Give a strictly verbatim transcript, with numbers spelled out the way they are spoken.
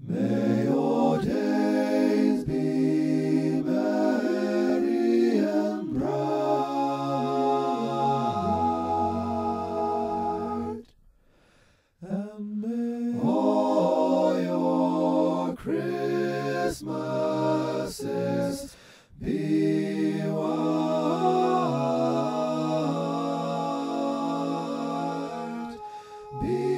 May your days be merry and bright, and may all your Christmases be white. Be